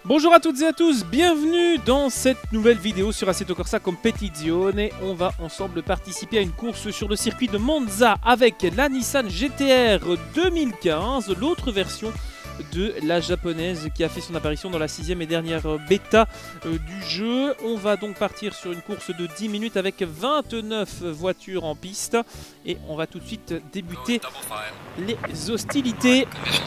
Bonjour à toutes et à tous, bienvenue dans cette nouvelle vidéo sur Assetto Corsa Competizione. On va ensemble participer à une course sur le circuit de Monza avec la Nissan GT-R 2015, l'autre version de la japonaise qui a fait son apparition dans la 6e et dernière bêta du jeu. On va donc partir sur une course de 10 minutes avec 29 voitures en piste et on va tout de suite débuter les hostilités.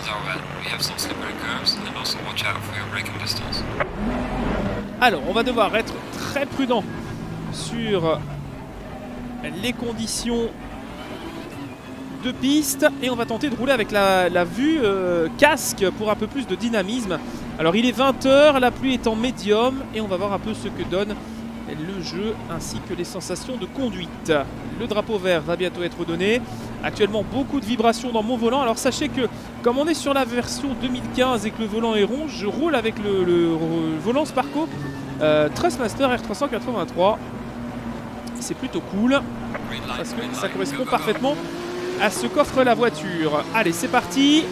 Alors on va devoir être très prudent sur les conditions de piste et on va tenter de rouler avec la vue casque pour un peu plus de dynamisme. Alors il est 20 h, la pluie est en médium et on va voir un peu ce que donne le jeu ainsi que les sensations de conduite. Le drapeau vert va bientôt être donné. Actuellement beaucoup de vibrations dans mon volant. Alors sachez que comme on est sur la version 2015 et que le volant est rond, je roule avec le volant Sparco Thrustmaster R383. C'est plutôt cool parce que ça correspond parfaitement à ce qu'offre la voiture. Allez, c'est parti.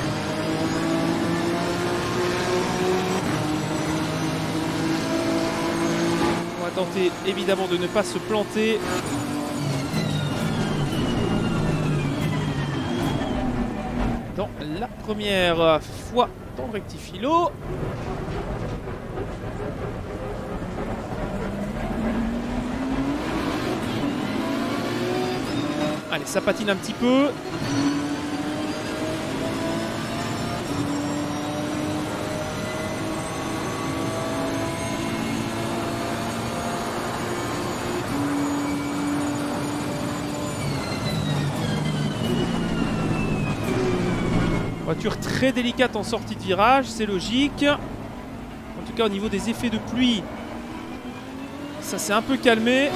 On va tenter évidemment de ne pas se planter. Dans la première fois dans le rectifilo. Allez, ça patine un petit peu. Voiture très délicate en sortie de virage, c'est logique. En tout cas, au niveau des effets de pluie, ça s'est un peu calmé.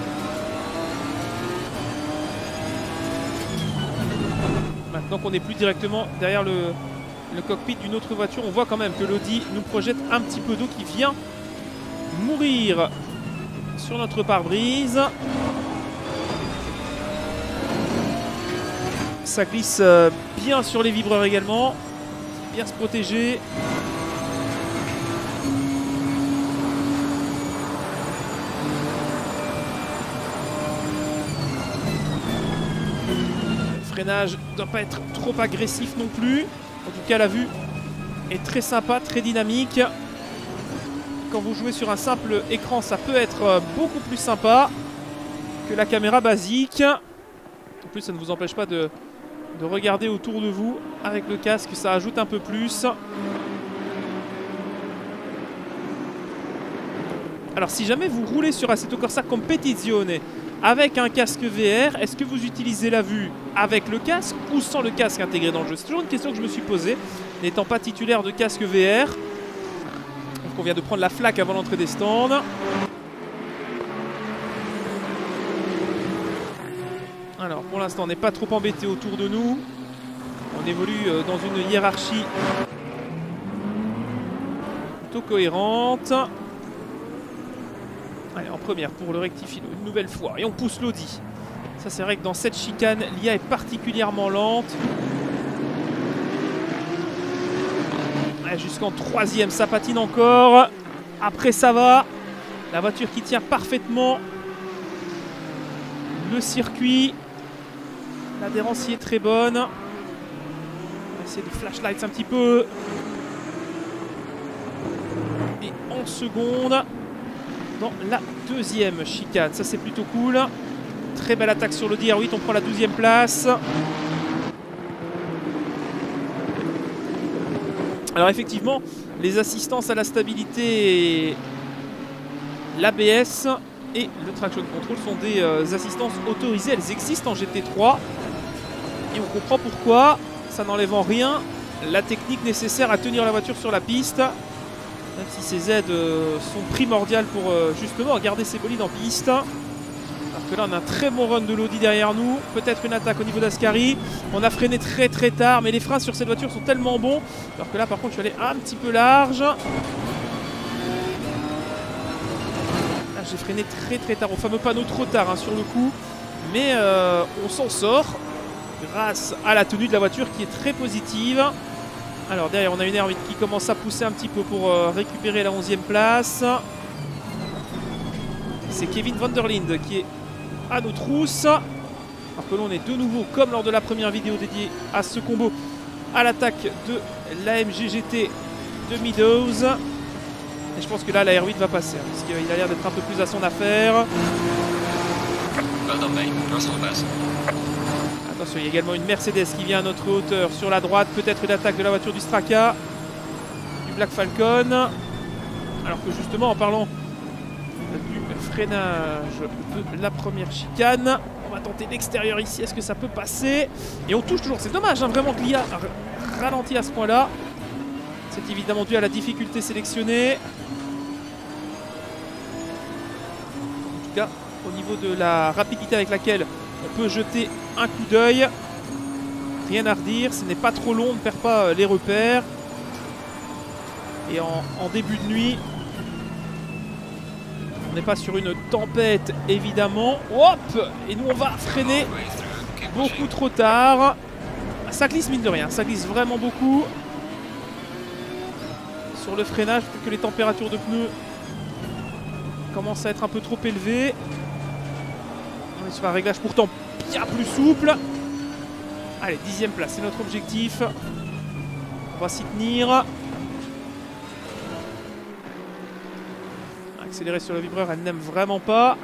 Maintenant qu'on n'est plus directement derrière le cockpit d'une autre voiture, on voit quand même que l'Audi nous projette un petit peu d'eau qui vient mourir sur notre pare-brise. Ça glisse bien sur les vibreurs également, bien se protéger. Le freinage ne doit pas être trop agressif non plus. En tout cas, la vue est très sympa, très dynamique. Quand vous jouez sur un simple écran, ça peut être beaucoup plus sympa que la caméra basique. En plus, ça ne vous empêche pas de regarder autour de vous avec le casque, ça ajoute un peu plus. Alors, si jamais vous roulez sur Assetto Corsa Competizione avec un casque VR, est-ce que vous utilisez la vue avec le casque ou sans le casque intégré dans le jeu? C'est toujours une question que je me suis posée, n'étant pas titulaire de casque VR. Donc on vient de prendre la flaque avant l'entrée des stands. Alors pour l'instant on n'est pas trop embêté autour de nous. On évolue dans une hiérarchie plutôt cohérente. Allez, en première pour le rectifilo une nouvelle fois. Et on pousse l'Audi. Ça, c'est vrai que dans cette chicane, l'IA est particulièrement lente. Jusqu'en 3e, ça patine encore. Après, ça va. La voiture qui tient parfaitement le circuit. L'adhérence y est très bonne. On va essayer de flashlights un petit peu. Et en seconde, dans la 2e chicane. Ça, c'est plutôt cool. Très belle attaque sur le DR8. On prend la 12e place. Alors, effectivement, les assistances à la stabilité, l'ABS et le traction control sont des assistances autorisées. Elles existent en GT3. Et on comprend pourquoi. Ça n'enlève en rien la technique nécessaire à tenir la voiture sur la piste. Même si ces aides sont primordiales pour justement garder ses bolides en piste. Alors que là on a un très bon run de l'Audi derrière nous. Peut-être une attaque au niveau d'Ascari. On a freiné très tard, mais les freins sur cette voiture sont tellement bons. Alors que là par contre je suis allé un petit peu large. Là j'ai freiné très tard, au fameux panneau trop tard hein, sur le coup. Mais on s'en sort grâce à la tenue de la voiture qui est très positive. Alors derrière on a une R8 qui commence à pousser un petit peu pour récupérer la 11e place. C'est Kevin Van der Linde qui est à nos trousses. Alors que l'on est de nouveau, comme lors de la première vidéo dédiée à ce combo, à l'attaque de l'AMG GT de Meadows. Et je pense que là la R8 va passer, hein, parce qu'il a l'air d'être un peu plus à son affaire. Attention, il y a également une Mercedes qui vient à notre hauteur sur la droite. Peut-être une attaque de la voiture du Straka, du Black Falcon. Alors que justement, en parlant du freinage de la première chicane, on va tenter l'extérieur ici. Est-ce que ça peut passer? Et on touche toujours. C'est dommage, hein, vraiment que l'IA ralentit à ce point-là. C'est évidemment dû à la difficulté sélectionnée. En tout cas, au niveau de la rapidité avec laquelle on peut jeter un coup d'œil, rien à redire, ce n'est pas trop long, on ne perd pas les repères. Et en début de nuit, on n'est pas sur une tempête évidemment. Hop! Et nous on va freiner beaucoup trop tard. Ça glisse mine de rien, ça glisse vraiment beaucoup. Sur le freinage, peut-être que les températures de pneus commencent à être un peu trop élevées. On est sur un réglage pourtant bien plus souple. Allez, 10e place, c'est notre objectif. On va s'y tenir. Accélérer sur le vibreur, elle n'aime vraiment pas.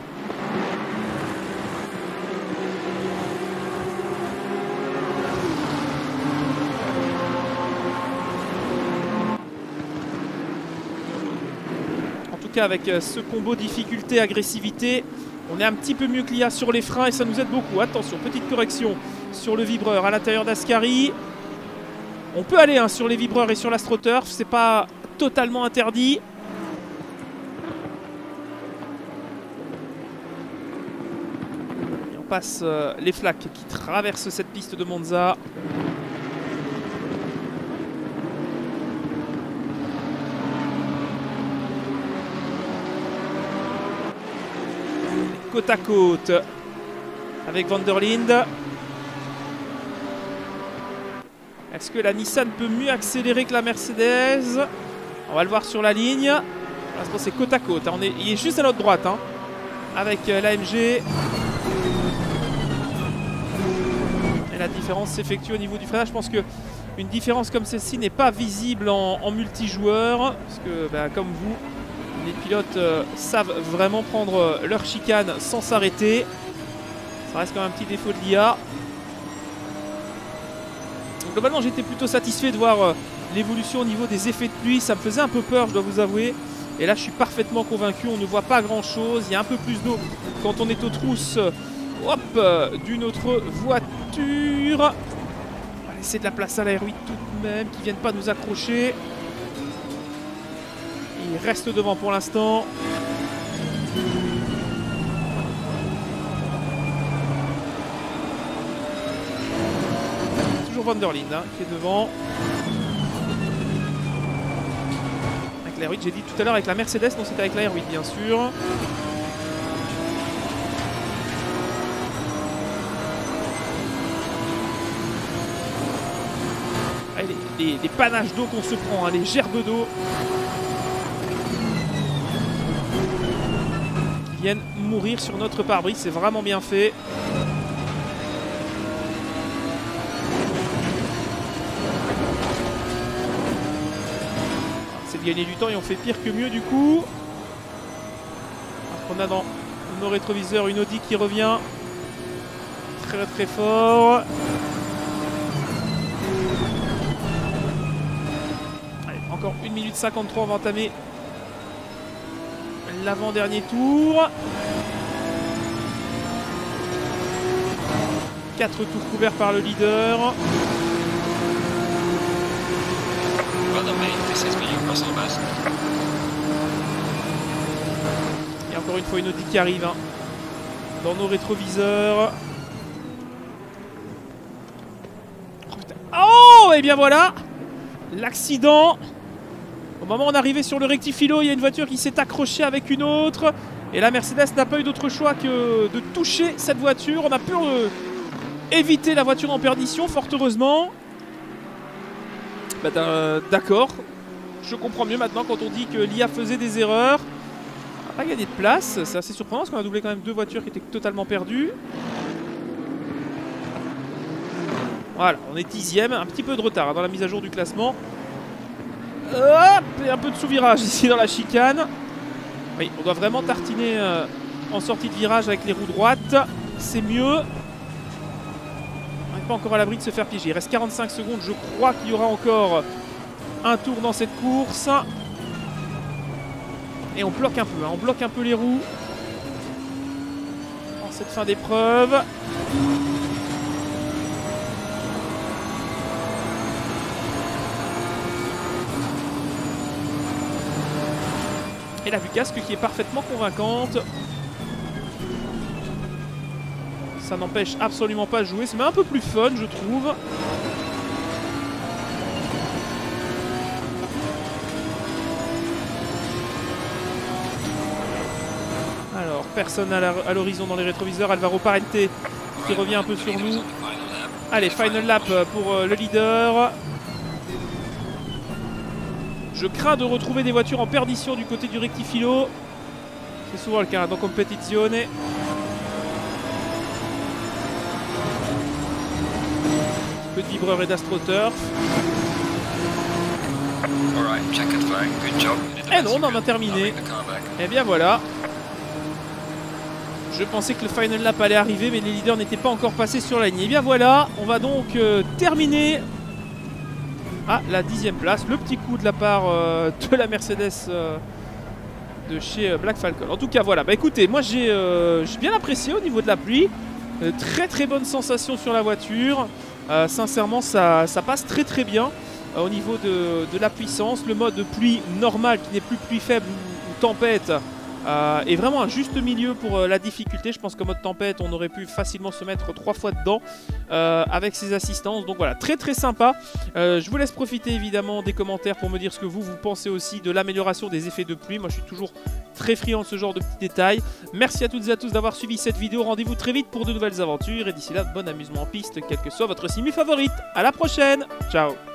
En tout cas, avec ce combo difficulté-agressivité, on est un petit peu mieux que l'IA sur les freins et ça nous aide beaucoup. Attention, petite correction sur le vibreur à l'intérieur d'Ascari. On peut aller sur les vibreurs et sur l'AstroTurf, c'est pas totalement interdit. Et on passe les flaques qui traversent cette piste de Monza. Côte à côte avec Van der Linde. Est-ce que la Nissan peut mieux accélérer que la Mercedes? On va le voir sur la ligne. C'est côte à côte, hein. Il est juste à notre droite, hein, avec l'AMG. Et la différence s'effectue au niveau du freinage. Je pense qu'une différence comme celle-ci n'est pas visible en multijoueur. Parce que, comme vous, les pilotes savent vraiment prendre leur chicane sans s'arrêter. Ça reste quand même un petit défaut de l'IA. Globalement, j'étais plutôt satisfait de voir l'évolution au niveau des effets de pluie. Ça me faisait un peu peur, je dois vous avouer. Et là, je suis parfaitement convaincu. On ne voit pas grand-chose. Il y a un peu plus d'eau quand on est aux trousses d'une autre voiture. On va laisser de la place à la R8 tout de même, qui ne viennent pas nous accrocher. Il reste devant pour l'instant. Toujours Van der Linde qui est devant. Avec la R8, j'ai dit tout à l'heure avec la Mercedes, non c'était avec la R8 bien sûr. Allez, les panaches d'eau qu'on se prend, hein, les gerbes d'eau. Viennent mourir sur notre pare-brise, c'est vraiment bien fait. C'est de gagner du temps et on fait pire que mieux du coup. On a dans nos rétroviseurs une Audi qui revient très très fort. Allez, encore 1 minute 53, on va entamer l'avant-dernier tour. 4 tours couverts par le leader. Et encore une fois une Audi qui arrive, hein, dans nos rétroviseurs. Oh, putain. Oh, et bien voilà l'accident. Au moment où on est arrivé sur le rectifilo, il y a une voiture qui s'est accrochée avec une autre. Et la Mercedes n'a pas eu d'autre choix que de toucher cette voiture. On a pu éviter la voiture en perdition, fort heureusement. D'accord. Je comprends mieux maintenant quand on dit que l'IA faisait des erreurs. On n'a pas gagné de place. C'est assez surprenant parce qu'on a doublé quand même 2 voitures qui étaient totalement perdues. Voilà, on est 10e. Un petit peu de retard dans la mise à jour du classement. Hop, et un peu de sous-virage ici dans la chicane. Oui, on doit vraiment tartiner en sortie de virage avec les roues droites. C'est mieux. On n'est pas encore à l'abri de se faire piéger. Il reste 45 secondes. Je crois qu'il y aura encore un tour dans cette course. Et on bloque un peu. On bloque un peu les roues en cette fin d'épreuve. Et la vue casque qui est parfaitement convaincante. Ça n'empêche absolument pas de jouer. C'est même un peu plus fun, je trouve. Alors, personne à l'horizon dans les rétroviseurs. Alvaro Parente qui revient un peu sur nous. Allez, final lap pour le leader. Je crains de retrouver des voitures en perdition du côté du rectifilo. C'est souvent le cas dans competizione. Peu de vibreur et d'astroturf. Et non, on en a terminé. Et bien voilà. Je pensais que le final lap allait arriver, mais les leaders n'étaient pas encore passés sur la ligne. Et bien voilà, on va donc terminer à la 10e place. Le petit coup de la part de la Mercedes de chez Black Falcon. En tout cas, voilà. Bah écoutez, moi j'ai bien apprécié au niveau de la pluie. Très très bonne sensation sur la voiture. Sincèrement, ça passe très très bien au niveau de la puissance. Le mode pluie normal qui n'est plus pluie faible ou tempête est vraiment un juste milieu pour la difficulté. Je pense qu'en mode tempête on aurait pu facilement se mettre 3 fois dedans avec ses assistances. Donc voilà, très très sympa. Je vous laisse profiter évidemment des commentaires pour me dire ce que vous pensez aussi de l'amélioration des effets de pluie. Moi je suis toujours très friand de ce genre de petits détails. Merci à toutes et à tous d'avoir suivi cette vidéo. Rendez-vous très vite pour de nouvelles aventures et d'ici là bon amusement en piste quelle que soit votre simu favorite. À la prochaine, ciao.